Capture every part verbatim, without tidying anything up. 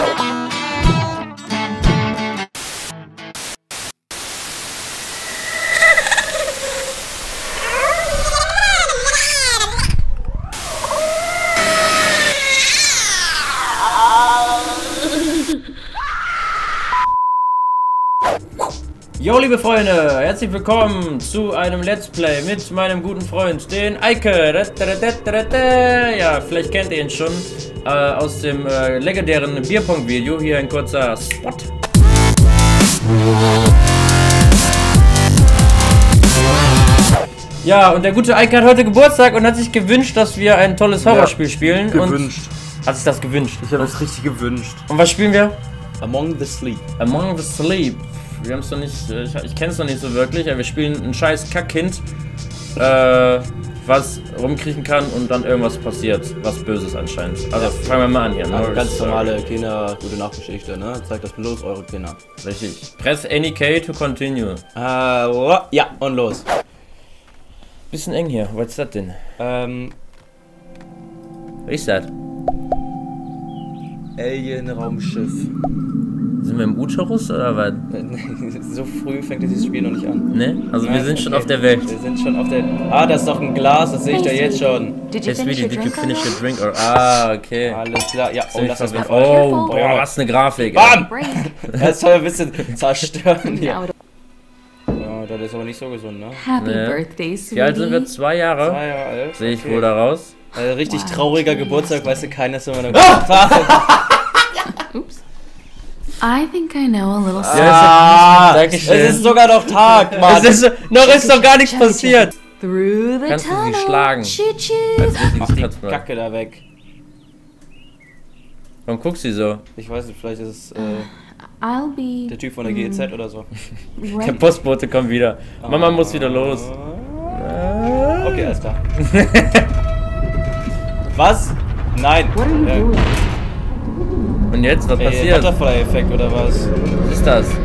Jo, liebe Freunde, herzlich willkommen zu einem Let's Play mit meinem guten Freund, den Eike. Ja, vielleicht kennt ihr ihn schon äh, aus dem äh, legendären Bierpong-Video. Hier ein kurzer Spot. Ja, und der gute Eike hat heute Geburtstag und hat sich gewünscht, dass wir ein tolles Horrorspiel spielen. Gewünscht. Und hat sich das gewünscht. Ich habe es richtig gewünscht. Und was spielen wir? Among the Sleep. Among the Sleep. Wir haben es noch nicht, ich, ich kenne es noch nicht so wirklich, aber wir spielen ein scheiß Kackkind, äh, was rumkriechen kann und dann irgendwas passiert, was Böses anscheinend. Also fangen wir mal an hier. Ne? Also ganz normale Kinder, gute Nachtgeschichte, ne? Zeigt das bloß eure Kinder. Richtig. Press any key to continue. Äh, ja, und los. Bisschen eng hier, was ist das denn? Ähm, Was ist das? Alien-Raumschiff. Sind wir im Uterus oder was? So früh fängt dieses Spiel noch nicht an. Ne? Also Nein, wir sind okay. schon auf der Welt. Wir sind schon auf der... Ah, das ist doch ein Glas, das sehe ich da jetzt schon. Did you Hey finish Sweetie, your did you drink finish your already? drink? Or ah, okay. Alles klar, ja. Oh, Ziemlich das ist verwirrt. falsch. Oh, boah, was eine Grafik. Bam! Break. Das soll ein bisschen zerstören hier. Now, Ja, das ist aber nicht so gesund, ne? happy Nee. birthday, Wie alt sind wir? sweetie. Zwei Jahre? Zwei Jahre alt. Sehe ich okay. wohl daraus. Also richtig Wow, trauriger jeez. Geburtstag, weißt du, keiner ist immer noch... Ah! Oops. I think I know a little Ja, something. Ah, Dankeschön. es ist sogar noch Tag, Mann. Es ist, noch ist doch gar nichts passiert. Through the Kannst du sie tunnel. schlagen? Choo choo. Als Mach richtiges die Katzmann. Kacke da weg. Warum guckst du so? Ich weiß nicht, vielleicht ist es äh, I'll be der Typ von der G E Z oder so. Der right. Postbote kommt wieder. Mama muss wieder los. Okay, alles klar. Was? Nein. What are you Äh, doing? Und jetzt, was ey, passiert? Butterfly-Effekt oder was? Was ist das?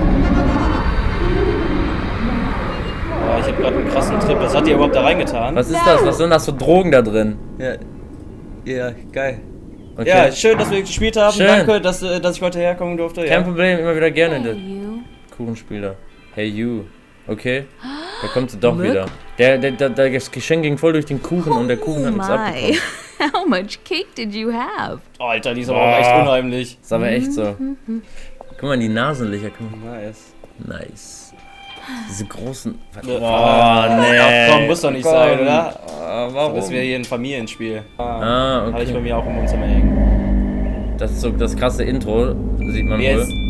Oh, ich hab gerade einen krassen Trip. Was hat ihr überhaupt da reingetan? Was ist das? Was sind das für Drogen da drin? Ja, ja geil. Okay. Ja, schön, dass wir gespielt haben. Schön. Danke, dass, äh, dass ich heute herkommen durfte. Kein Ja. Problem, immer wieder gerne. Hey, Der you. Kuchenspieler. Hey you. Okay. Da kommt sie doch Look. wieder. Der, der, der, der, das Geschenk ging voll durch den Kuchen und der Kuchen hat Oh nichts my. abbekommen. How much cake did you have? Oh, Alter, die ist aber auch echt Boah. unheimlich. Ist aber echt so. Guck mal in die Nasenlöcher. Guck mal. Nice. Nice. Diese großen. Ja. Oh, nee. Ach komm, muss doch nicht Komm. sein, oder? Ah, So, warum? das wäre hier ein Familienspiel. Ah, Hatte ich bei okay. mir auch im Wohnzimmer hängen. Das ist so das krasse Intro. Sieht man Jetzt. wohl.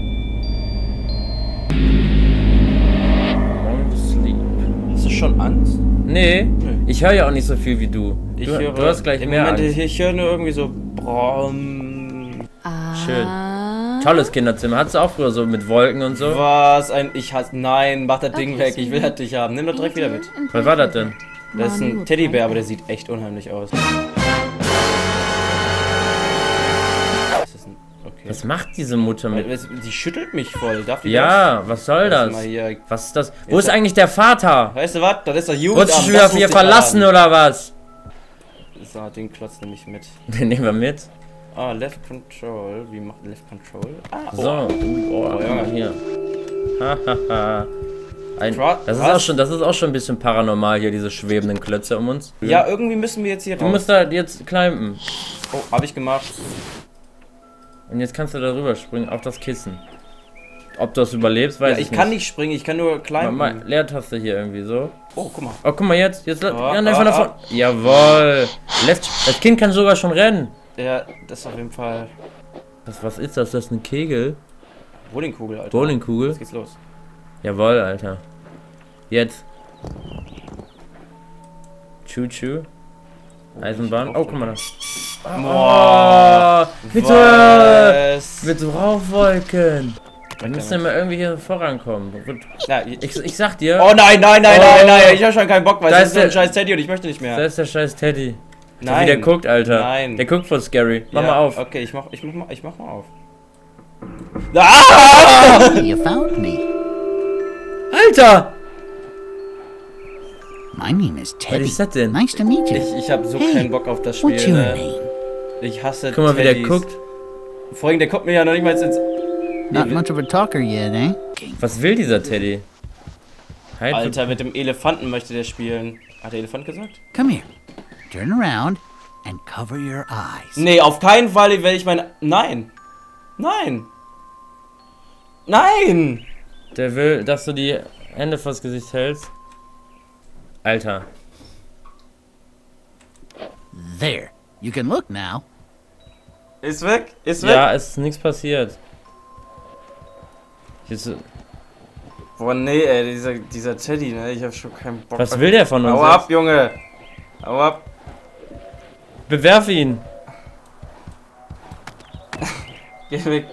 Among the Sleep. Hast du schon Angst? Nee, Nee. ich höre ja auch nicht so viel wie du. Ich Du, höre, du hast gleich im mehr Moment, Angst. Ich, ich höre nur irgendwie so Brom. Schön. Ah. Tolles Kinderzimmer. Hattest du auch früher so mit Wolken und so? Was ein. Ich hasse. Nein, mach das Ding Okay, weg. Ich will das nicht haben. Nimm das direkt wieder mit. Was war das denn? Das ist ein Teddybär, aber der sieht echt unheimlich aus. Das ist ein. Okay. Was macht diese Mutter mit? Sie schüttelt mich voll. Darf die Ja, was soll das? das? Mal hier. Was ist das? Wo ist eigentlich der Vater? Weißt du was? Das ist doch Jugendamt. Wurdest du schon wieder das auf ihr ruft dich verlassen an. oder was? So, den klotzt nämlich mit. Den nehmen wir mit. Ah, Left Control. Wie macht Left Control? Ah, So. Oh, Oh, guck Junge. mal hier. Hahaha. Ein, Tra- das ist was? auch schon, das ist auch schon ein bisschen paranormal hier, diese schwebenden Klötze um uns. Ja, irgendwie müssen wir jetzt hier Du raus. musst da jetzt climben. Oh, hab ich gemacht. Und jetzt kannst du da rüber springen auf das Kissen. Ob du das überlebst, weiß Ja, ich ich kann nicht springen, ich kann nur Mal, climben. mal, Leertaste hier irgendwie so. Oh, guck mal. Oh, guck mal jetzt. Jetzt Oh, ja, einfach oh, nach vorne. Jawohl. Lässt, das Kind kann sogar schon rennen. Ja, das ist auf jeden Fall Was, was ist das? Das ist eine Kegel. Bowlingkugel, Alter. Bowlingkugel. Jetzt geht's los. Jawohl, Alter. Jetzt. Choo-choo. Eisenbahn. Oh, guck mal da. Boah. Oh, bitte. Was? Mit Rauchwolken. Wir müssen ja mal irgendwie hier vorankommen. Ja, Ich, ich sag dir, oh nein, nein, nein, Oh. nein, nein, ich hab schon keinen Bock, weil Da das ist ist so ein der- scheiß Teddy und ich möchte nicht mehr. da ist der scheiß Teddy. Nein. Wie der guckt, Alter. Nein. Der guckt voll scary. Mach Ja, mal auf. Okay, ich mach, ich mach mal, ich mach mal auf. Ah! You found me. Alter! My name is Was Teddy. ist das denn? Nice to meet you. Ich, ich hab so Hey, keinen Bock auf das What's Spiel. your Ne? name? Ich hasse Guck mal, wie der Teddys. guckt. Vor allem, der kommt mir ja noch nicht mal ins... Not much of a talker yet, eh? Was will dieser Teddy? Halt Alter, mit dem Elefanten möchte der spielen. Hat der Elefant gesagt? Come here. Turn around and cover your eyes. Nee, auf keinen Fall werde ich meine... Nein. Nein. Nein. Der will, dass du die Hände vors Gesicht hältst. Alter. There. You can look now. Ist weg. Ist weg. Ja, es ist nichts passiert. Jetzt, Boah, nee, ey, dieser, dieser Teddy, ne? Ich hab schon keinen Bock. was will der von uns? Hau ab, Junge. Hau ab. Bewerf ihn. Geh weg.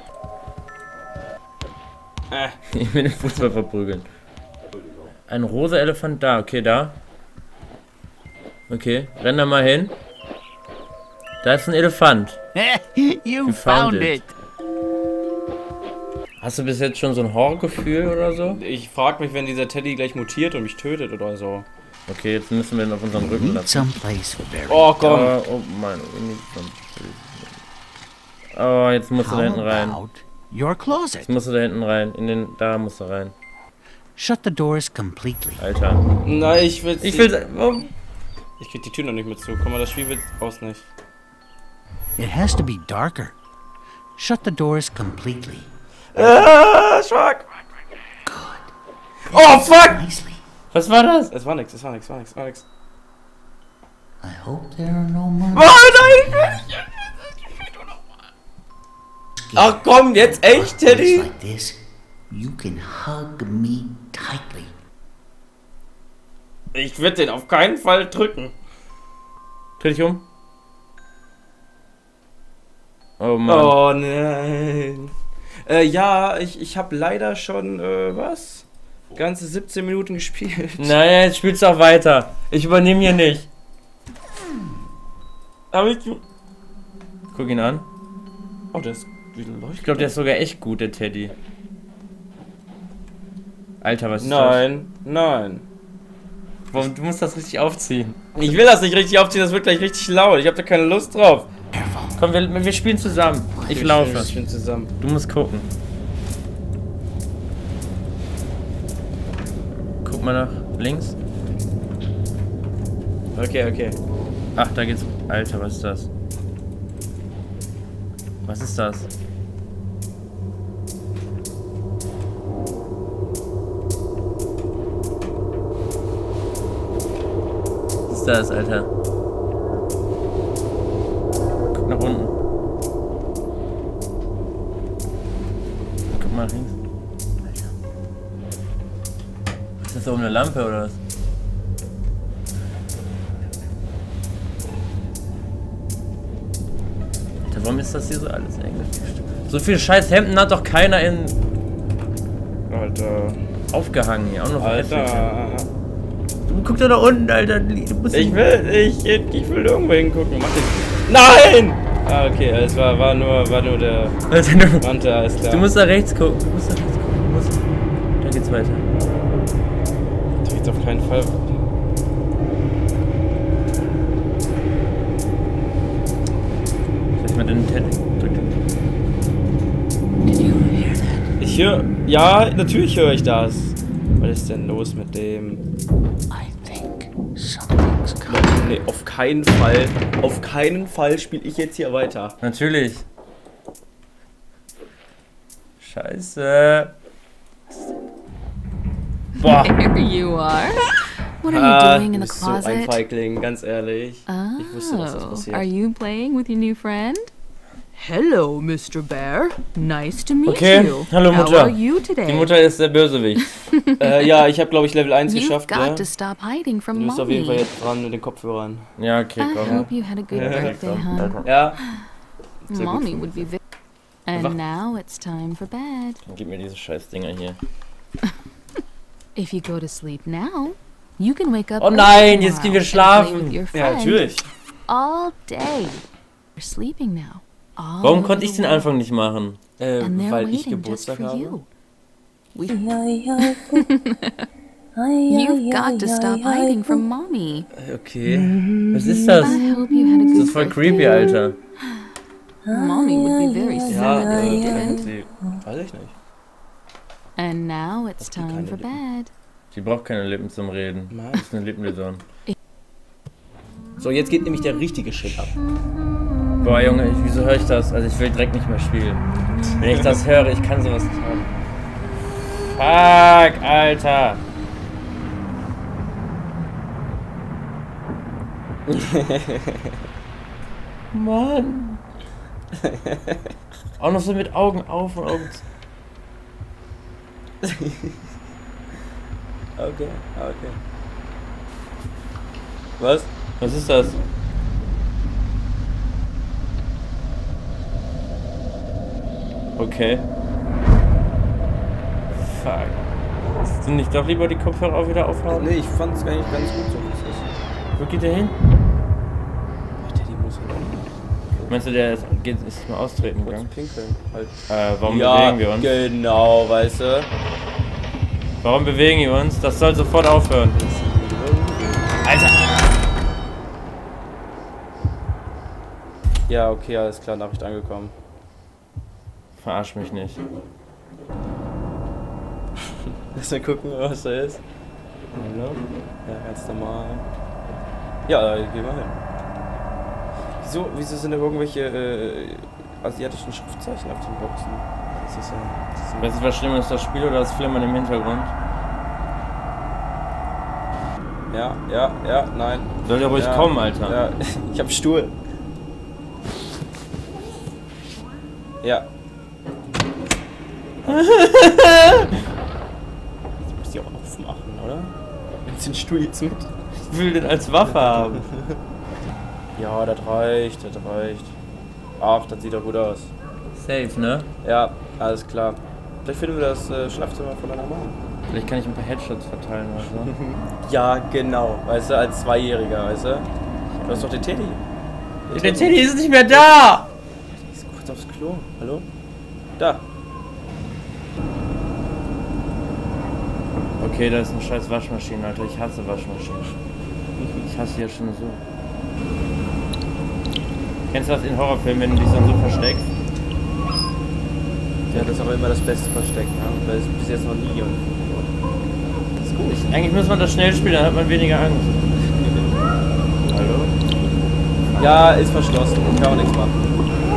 Äh. Ich will den Fußball verprügeln. Ein rosa Elefant da. Okay, da. Okay, renn da mal hin. Da ist ein Elefant. You found found it. it. Hast du bis jetzt schon so ein Horrorgefühl oder so? Ich frag mich, wenn dieser Teddy gleich mutiert und mich tötet oder so. Okay, jetzt müssen wir ihn auf unseren Rücken Need lassen. someplace very. Oh, komm. Oh, oh mein, oh, jetzt musst du da How hinten rein. about your closet? Jetzt musst du da hinten rein. In den, da musst du rein. Shut the doors completely. Alter. Nein, ich will. Ich will. Warum? Ich krieg die Tür noch nicht mit zu. Komm mal, das Spiel wird aus nicht. It has to be darker. Shut the doors completely. Ah, schwach. Good. Oh, fuck! Nicely. Was war das? Es war nix, es war nix, es war nix, es war nix. I hope there are no more. Oh nein! Ach komm, jetzt echt, Teddy? Like this, you can hug me tightly. Ich würde den auf keinen Fall drücken. Dreh dich um. Oh Mann. Oh nein. Äh, ja, ich, ich habe leider schon, äh, was? Ganze siebzehn Minuten gespielt. Naja, jetzt spielst du auch weiter. Ich übernehme hier nicht. Aber ich... Guck ihn an. Oh, der ist wieder leuchtet. Ich glaube, der ist sogar echt gut, der Teddy. Alter, was ist Nein, nein. das? Warum, du musst das richtig aufziehen. Ich will das nicht richtig aufziehen, das wird gleich richtig laut. Ich habe da keine Lust drauf. Komm, wir, wir spielen zusammen. Ich Wir laufe. spielen zusammen. Du musst gucken. Guck mal nach links. Okay, okay. Ach, da geht's. Alter, was ist das? Was ist das? Was ist das, Alter? Guck nach unten. Guck mal nach links. Alter. Ist das da oben eine Lampe oder was? Alter, warum ist das hier so alles englisch? So viel scheiß Hemden hat doch keiner in Alter. aufgehangen hier. Auch noch Alter. Du guck da unten, Alter. Du musst Ich will, ich, ich will irgendwo hingucken. Mach den. Nein! Ah, okay, es war, war nur, war nur der Alter, du, Manta, alles klar. du musst da rechts gucken. Du musst da rechts gucken. Du musst, da geht's weiter. Du jetzt auf keinen Fall. Soll ich mal den Teddy drücken? Did you hear that? Ich höre. Ja, natürlich höre ich das. Was ist denn los mit dem? I think something's coming. Nee, auf keinen Fall. Auf keinen Fall spiele ich jetzt hier weiter. Natürlich. Scheiße. Boah. There you are. What are you Ah, doing in du the bist so ein closet? Feigling, ganz ehrlich. Ich wusste, dass das Oh, passiert. are you playing with your new friend? Hello, Mister Bear. Nice to meet Okay, you. hallo How Mutter. are you today? Die Mutter ist der Bösewicht. äh, ja, ich habe, glaube ich, Level eins You've geschafft, got ja. to stop hiding from Du bist auf jeden Fall mommy. jetzt dran mit den Kopfhörern. Ja, okay, I komm. hope you had a good Ja, birthday, komm, hon. komm. Ja. Sehr gut Mommy von would be very. Wach- And now it's time for bed. Gib mir diese scheiß Dinger hier. If you go to sleep now, you can wake up. Oh early nein, jetzt tomorrow gehen wir and schlafen. play with your Ja, friend natürlich. All day. You're sleeping now. All Warum over konnte ich the den world. Anfang nicht machen? Äh, And they're weil ich waiting just Geburtstag for habe. you. We You've got to stop hiding from mommy. Äh, Okay. Was ist das? I hope you had a Das good ist voll birthday. creepy, Alter. Mommy would be very sad Ja, if äh, you kennt didn't. sie. Weiß ich nicht. And now it's die time keine for Lippen. bed. Die braucht keine Lippen zum Reden. Mann. Das ist eine Lippenlösung. So, jetzt geht nämlich der richtige Shit ab. Boah, Junge, ich, wieso höre ich das? Also ich will direkt nicht mehr spielen. Wenn ich das höre, ich kann sowas nicht haben. Fuck, Alter. Mann. Auch noch so mit Augen auf und Augen zu. Okay, okay. Was? Was ist das? Okay. Fuck. Willst du nicht doch lieber die Kopfhörer auch wieder aufhaben? Nee, ich fand's eigentlich ganz gut so, wie es ist. Wo geht der hin? Ach, Teddy muss wieder Meinst du, der ist, geht, ist mal austreten kurz gegangen? pinkeln. Halt. Äh, warum Ja, bewegen wir uns? genau, weißt du. Warum bewegen wir uns? Das soll sofort aufhören. Alter! Ja, okay, alles klar, Nachricht angekommen. Verarsch mich nicht. Lass mal gucken, was da ist. Hallo? Ja, ganz normal. Ja, geh mal hin. Wieso, wieso sind da irgendwelche äh, asiatischen Schriftzeichen auf den Boxen? Das ist ja... Das ist Weißt du, was schlimmer ist, das Spiel oder das Flimmern im Hintergrund? ja, ja, ja, nein. Soll ja ruhig ja, kommen, Alter. Ja, ich hab Stuhl. Ja. Jetzt muss die auch aufmachen, oder? Nimmst den Stuhl jetzt mit? Ich will den als Waffe haben. Ja, das reicht, das reicht. Ach, das sieht doch gut aus. Safe, ne? Ja, alles klar. Vielleicht finden wir das äh, Schlafzimmer von deiner Mama. Vielleicht kann ich ein paar Headshots verteilen oder so. Ja, genau. Weißt du, als Zweijähriger, weißt du? Du hast doch den Teddy. Der Teddy ist nicht mehr da! Ist kurz aufs Klo. Hallo? Da. Okay, da ist eine scheiß Waschmaschine, Alter. Ich hasse Waschmaschinen. Ich hasse die ja schon so. Kennst du das in Horrorfilmen, wenn du dich dann so versteckst? Ja, das ist aber immer das beste Versteck, ne? Weil es bis jetzt noch nie irgendwo. Das ist gut. Ich, eigentlich muss man das schnell spielen, dann hat man weniger Angst. Hallo? Ja, ist verschlossen. Kann man nichts machen.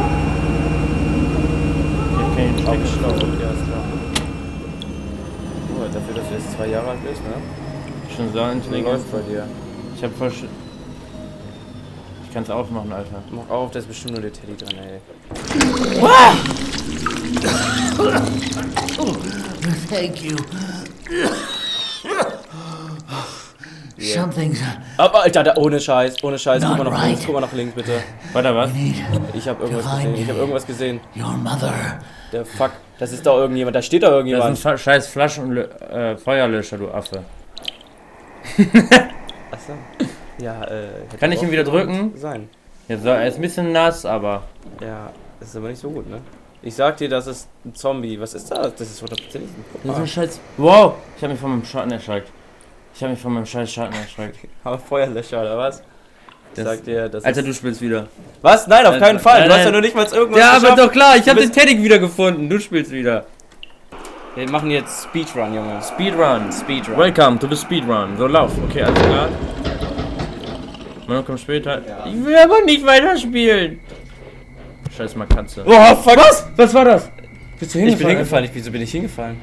Ich kann ihn stecken. Abgeschlossen. Ja, ist klar. Oh, dafür, dass du jetzt zwei Jahre alt bist, ne? Schon so Wie intelligent. läuft bei dir? Ich hab voll. Sch- Ich kann's aufmachen, Alter. Mach auf, da ist bestimmt nur der Teddy drin, ey. Thank you. Yeah. Something's Aber Alter, da, ohne Scheiß, ohne Scheiß. Guck mal Not nach right. links, guck mal nach links, bitte. Weiter was? need Ich hab irgendwas To find gesehen, ich hab irgendwas gesehen. your mother. Der Fuck, das ist doch irgendjemand, da steht doch Das irgendjemand. sind fa- scheiß Flaschen und Lö- äh, Feuerlöscher, du Affe. Achso. Ja, äh. hätte Kann ich ihn auch wieder drücken? Sein. Jetzt soll, er ist ein bisschen nass, aber. Ja, das ist aber nicht so gut, ne? Ich sag dir, das ist ein Zombie. Was ist das? Das ist hundertprozentig ein Das ist Guck ein scheiß. Wow! Ich hab mich von meinem Schatten erschreckt. Ich hab mich von meinem scheiß Schatten erschreckt. Aber Feuerlöscher, oder was? Ich Das- sag dir, das Alter, ist... du spielst wieder. Was? Nein, auf Äh, keinen Fall. nein, Du hast ja nein. noch nicht mal irgendwas Ja, aber geschafft. doch klar, ich Du hab den bist- Teddy wieder gefunden. Du spielst wieder. Wir machen jetzt Speedrun, Junge. Speedrun. Speedrun. Welcome to the Speedrun. So, lauf. Okay, alles klar. Man kommt später. Ich will aber nicht weiterspielen. Scheiß mal Katze. Oh, fuck. Was? Was war das? Bist du Ich bin hingefallen. Ich, wieso bin ich hingefallen?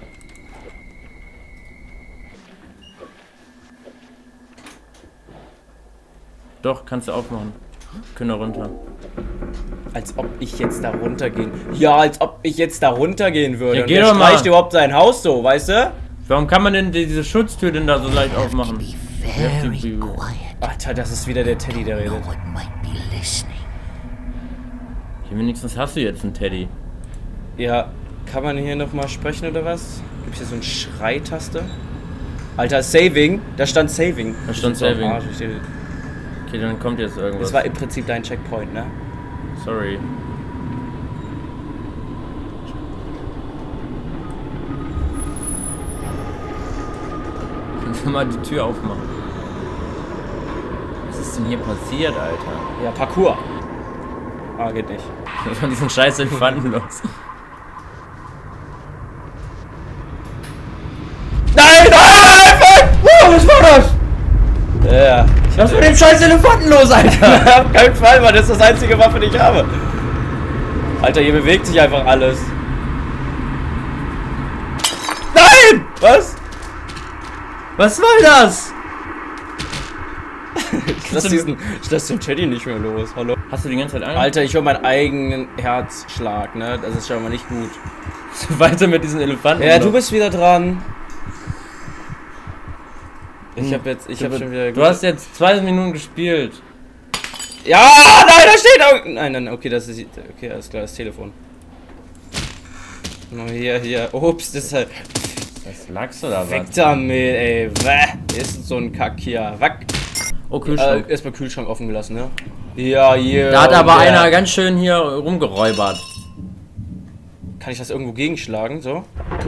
Doch, kannst du aufmachen. Können da runter. Als ob ich jetzt da runtergehen... Ja, als ob ich jetzt da runtergehen würde. Ja, Und geh der doch mal. streicht überhaupt sein Haus so, weißt du? Warum kann man denn diese Schutztür denn da so leicht aufmachen? Be very Heftig, wie- quiet. Alter, das ist wieder der Teddy, der No redet. one might be listening. Hier wenigstens hast du jetzt einen Teddy. Ja, kann man hier nochmal sprechen oder was? Gibt's hier so eine Schreitaste? Alter, Saving. Da stand Saving. Da stand Ich bin so am Saving. Arsch, ich stehe- Okay, dann kommt jetzt irgendwas. Das war im Prinzip dein Checkpoint, ne? Sorry. Kannst du mal die Tür aufmachen? Was ist denn hier passiert, Alter? Ja, Parkour. Ah, geht nicht. Von diesen scheiß Elefanten los. Nein! Nein! Oh, was war das? Ja. Was ist mit dem scheiß Elefanten los, Alter? Auf keinen Fall, Mann. Das ist das einzige Waffe, die ich habe. Alter, hier bewegt sich einfach alles. Nein! Was? Was war das? Ich lass diesen, ich lass den Teddy nicht mehr los. Hallo? Hast du die ganze Zeit Angst? Alter, ich höre meinen eigenen Herzschlag, ne? Das ist schon mal nicht gut. Weiter mit diesen Elefanten. Ja, noch. du bist wieder dran. Ich hab jetzt, ich du, hab schon wieder... Du hast jetzt zwei Minuten gespielt. Ja, nein, da steht auch... Nein, nein, okay, das ist... Okay, alles klar, das Telefon. Oh, hier, hier. Ups, das ist halt... Was lagst du da, Weg was? damit, ey. Wäh. Ist so ein Kack hier. Wack. Oh, Kühlschrank. Äh, erstmal Kühlschrank offen gelassen, ne? Ja, hier. Da hat aber ja. einer ganz schön hier rumgeräubert. Kann ich das irgendwo gegenschlagen, so?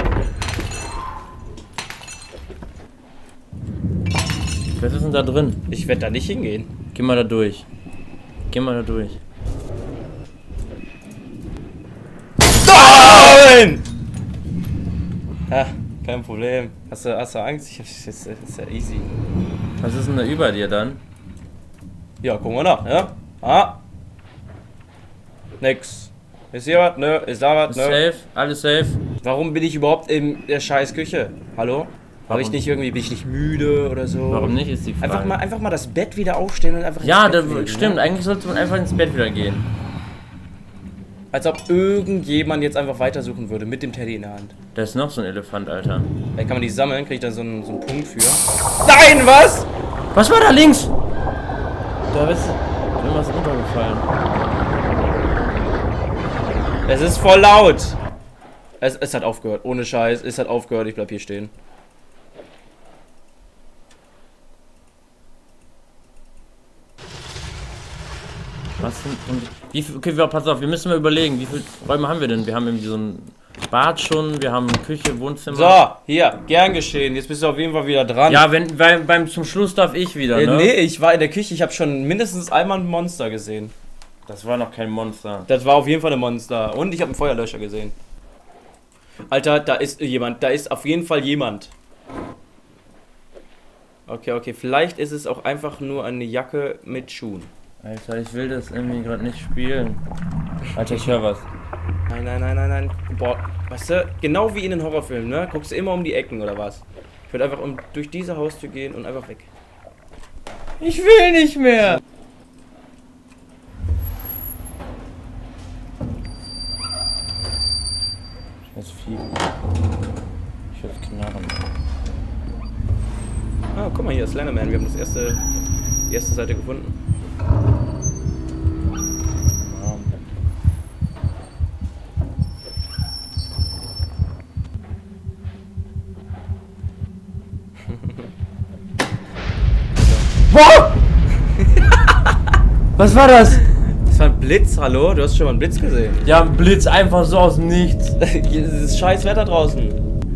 Was ist denn da drin? Ich werde da nicht hingehen. Geh mal da durch. Geh mal da durch. Nein! Ja, kein Problem. Hast du, hast du Angst? Ich hab, das ist, das ist ja easy. Was ist denn da über dir dann? Ja, gucken wir nach, ja? Ah. Nix. Ist hier was? Nö. Ist da was? Ist Nö. safe? Alles safe? Warum bin ich überhaupt in der scheiß Küche? Hallo? War ich nicht irgendwie, bin ich nicht müde oder so? Warum nicht, ist die Frage. Einfach mal, einfach mal das Bett wieder aufstehen und einfach Ja, ins das Bett legen, stimmt. ne? Eigentlich sollte man einfach ins Bett wieder gehen. Als ob irgendjemand jetzt einfach weitersuchen würde mit dem Teddy in der Hand. Da ist noch so ein Elefant, Alter. Vielleicht kann man die sammeln, kriege ich da so einen, so einen Punkt für. Nein, was? Was war da links? Da ist irgendwas runtergefallen. Es ist voll laut. Es, es hat aufgehört, ohne Scheiß. Es hat aufgehört, ich bleib hier stehen. Was sind, und wie viel, okay, wir, pass auf, wir müssen mal überlegen, wie viele Räume haben wir denn? Wir haben irgendwie so ein Bad schon, wir haben Küche, Wohnzimmer. So, hier, gern geschehen. Jetzt bist du auf jeden Fall wieder dran. Ja, wenn, beim, beim zum Schluss darf ich wieder, äh, ne? Nee, ich war in der Küche, ich habe schon mindestens einmal ein Monster gesehen. Das war noch kein Monster. Das war auf jeden Fall ein Monster. Und ich habe einen Feuerlöscher gesehen. Alter, da ist jemand. Da ist auf jeden Fall jemand. Okay, okay. Vielleicht ist es auch einfach nur eine Jacke mit Schuhen. Alter, ich will das irgendwie gerade nicht spielen. Alter, ich höre was. Nein, nein, nein, nein, nein. Boah, weißt du, genau wie in den Horrorfilmen, ne? Guckst du immer um die Ecken oder was? Ich würde einfach um, durch diese Haustür gehen und einfach weg. Ich will nicht mehr! Ich muss fliegen. Ich will knarren. Ah, guck mal hier, Slenderman. Wir haben das erste, die erste Seite gefunden. Wow! Was war das? Das war ein Blitz, hallo? Du hast schon mal einen Blitz gesehen. Ja, ein Blitz einfach so aus dem Nichts. Es ist scheiß Wetter draußen.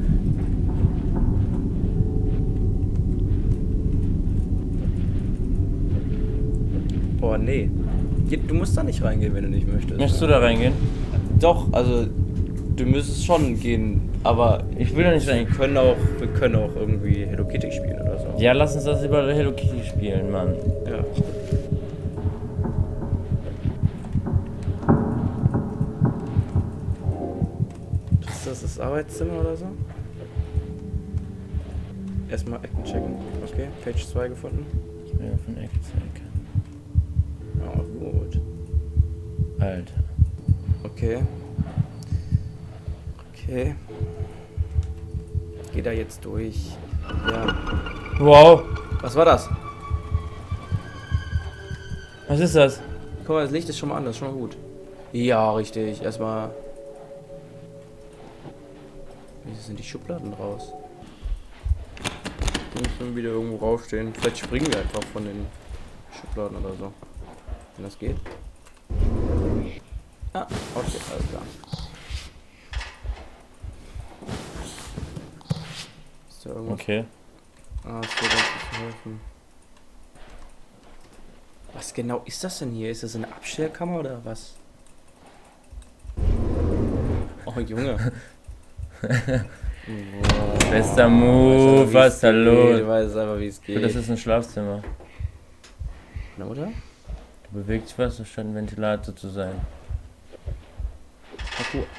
Boah, nee. Du musst da nicht reingehen, wenn du nicht möchtest. Möchtest du da reingehen? Doch, also du müsstest schon gehen, aber Ich will da nicht wir reingehen. können auch, wir können auch irgendwie Hello Kitty spielen oder so. Ja, lass uns das über Hello Kitty spielen, Mann. Ja. Ist das das Arbeitszimmer oder so? Erstmal Ecken checken. Okay, Page zwei gefunden. Ich will ja von Ecke zu Ecke. Oh, gut. Alter. Okay. Okay. Geh da jetzt durch. Ja. Wow. Was war das? Was ist das? Guck mal, das Licht ist schon mal an, das ist schon mal gut. Ja, richtig. Erstmal. Wieso sind die Schubladen raus? Die müssen wieder irgendwo raufstehen. Vielleicht springen wir einfach von den Schubladen oder so. Wenn das geht. Ah, okay, alles klar. Ist da irgendwas? Okay. Ah, das wird uns nicht helfen. Was genau ist das denn hier? Ist das eine Abstellkammer oder was? Oh, Junge. Oh, bester Move, was ist da los? Du weißt aber, wie es geht. Das ist ein Schlafzimmer. Oder? Du bewegst was, das scheint ein Ventilator zu sein. Ach, cool.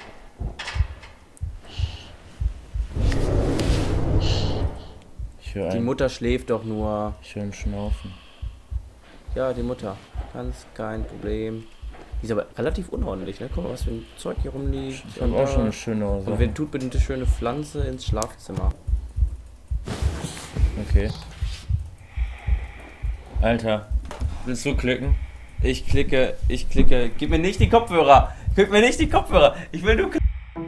Ich höre Die ein, Mutter schläft doch nur. ich höre ein Schnaufen. Ja, die Mutter. Ganz kein Problem. Die ist aber relativ unordentlich, ne? Guck mal, was für ein Zeug hier rumliegt. Ich habe auch schon eine schöne Hose. Und wer tut bitte eine schöne Pflanze ins Schlafzimmer? Okay. Alter, willst du klicken? Ich klicke, ich klicke. Gib mir nicht die Kopfhörer! Gib mir nicht die Kopfhörer! Ich will nur.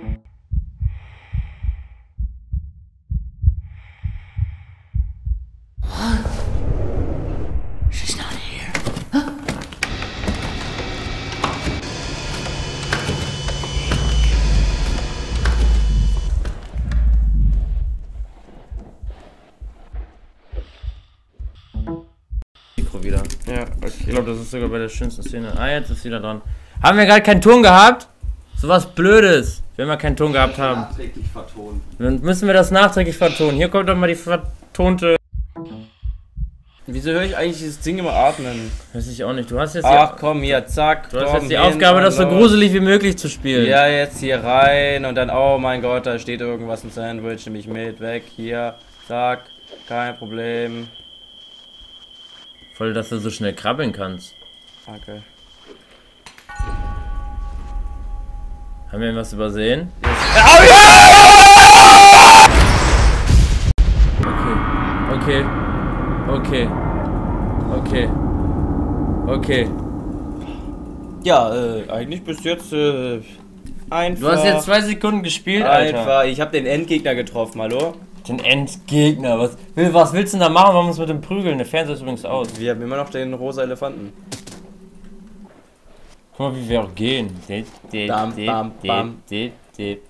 She's not here. Mikro wieder. Ja, okay. Ich glaube, das ist sogar bei der schönsten Szene. Ah, jetzt ist wieder dran. Haben wir gerade keinen Ton gehabt? So was Blödes, wenn wir keinen Ton gehabt haben. Nachträglich vertonen. Dann müssen wir das nachträglich vertonen. Hier kommt doch mal die vertonte. Wieso höre ich eigentlich dieses Ding immer atmen? Weiß ich auch nicht. Du hast jetzt Ach die, komm hier, zack. du hast komm, jetzt die hin, Aufgabe, das so los. gruselig wie möglich zu spielen. Ja, jetzt hier rein und dann, oh mein Gott, da steht irgendwas im Sandwich, nehme ich mit, weg, hier, zack, kein Problem. Voll, dass du so schnell krabbeln kannst. Danke. Haben wir irgendwas übersehen? Okay. Okay. Okay. Okay. Ja, äh, eigentlich bis jetzt, äh, einfach. Du hast jetzt zwei Sekunden gespielt, Alter. Einfach, ich habe den Endgegner getroffen, hallo? Den Endgegner. Was, will, was willst du denn da machen? Warum muss mit dem prügeln? Der Fernseher ist übrigens aus. Wir haben immer noch den rosa Elefanten. Guck mal, wie wir auch gehen. Dit, dit, Bam, dit, bam, dit, bam. dit, dit.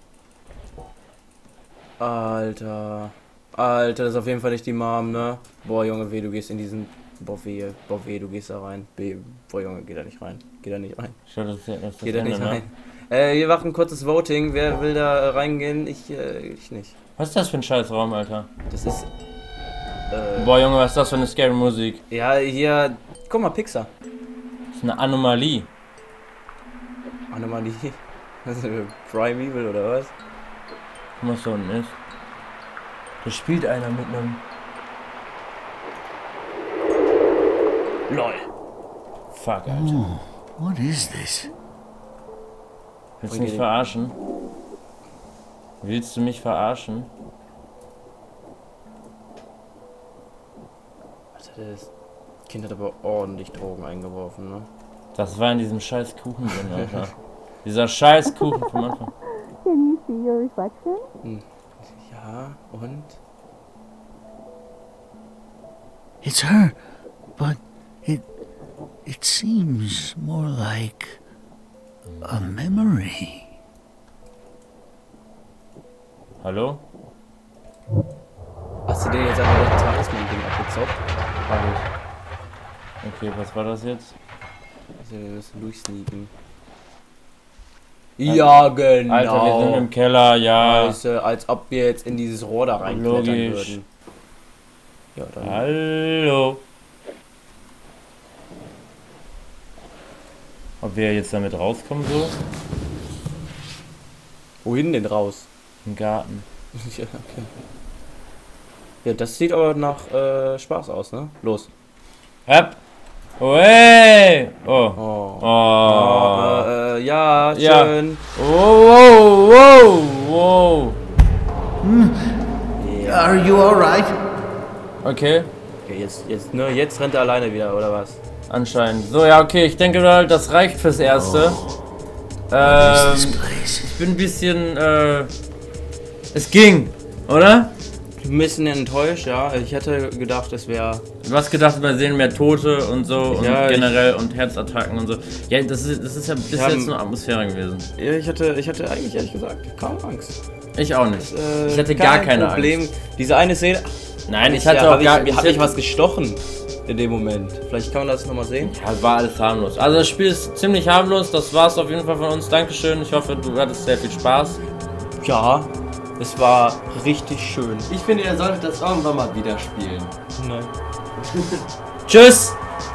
Alter. Alter, das ist auf jeden Fall nicht die Mom, ne? Boah, Junge, weh, du gehst in diesen... Boah, weh, boah, weh, du gehst da rein. Weh, boah, Junge, geh da nicht rein. Geh da nicht rein. Schau, das ist ja- das ist Geh das da nicht Ende, ne? rein. Äh, wir machen ein kurzes Voting. Wer will da äh, reingehen? Ich, äh, ich nicht. Was ist das für ein Scheißraum, Alter? Das ist... Äh, Boah, Junge, was ist das für eine scary Musik? ja, hier... Guck mal, Pixar. Das ist eine Anomalie. Anomalie. Was ist das? Primeval oder was? Guck mal, was da unten ist. Da spielt einer mit einem... LOL. Fuck, Alter. Oh, what is this? Willst du mich verarschen? Willst du mich verarschen? Alter, das Kind hat aber ordentlich Drogen eingeworfen, ne? Das war in diesem scheiß Kuchen drin, Alter. Dieser scheiß Kuchen vom Anfang. Can you see your reflection? Ja, und? It's her, but it it seems more like a memory. Hallo? Hast du dir jetzt einfach das Talisman-Ding abgezockt? Hab ich. Okay, was war das jetzt? Also, wir müssen durchsneaken. Ja, genau. Alter, wir sind im Keller, ja. Scheiße, als ob wir jetzt in dieses Rohr da reinklettern Logisch. würden. Ja, dann. Hallo? Ob wir jetzt damit rauskommen so? Wohin denn raus? Im Garten. Ja, okay. Ja, das sieht aber nach äh, Spaß aus, ne? Los. Hopp! Oh, hey! Oh. Oh. Oh. Äh, äh, ja, Ja. schön. Wow, wow, wow. Ja. Are you all right? Okay, Okay, jetzt, jetzt, ne, jetzt rennt er alleine wieder, oder was? anscheinend. So, ja, okay, ich denke mal, das reicht fürs Erste. What Ähm, is this place? ich bin ein bisschen, äh, es ging, oder? Ein bisschen enttäuscht, ja. Ich hätte gedacht, es wäre. Du hast gedacht, wir sehen mehr Tote und so und Ja, ich- generell und Herzattacken und so. Ja, das ist, das ist ja bis haben- jetzt nur Atmosphäre gewesen. Ja, ich hatte, ich hatte eigentlich ehrlich gesagt kaum Angst. Ich auch nicht. Äh, Ich hatte gar kein keine Problem. Angst. Diese eine Szene. Nein, ich ja, hatte auch hab gar ich, hab ich was gestochen. in dem Moment. Vielleicht kann man das nochmal sehen. Ja, war alles harmlos. Also das Spiel ist ziemlich harmlos, das war's auf jeden Fall von uns. Dankeschön, ich hoffe, du hattest sehr viel Spaß. Ja, es war richtig schön. Ich finde, ihr solltet das irgendwann mal wieder spielen. Nein. Tschüss!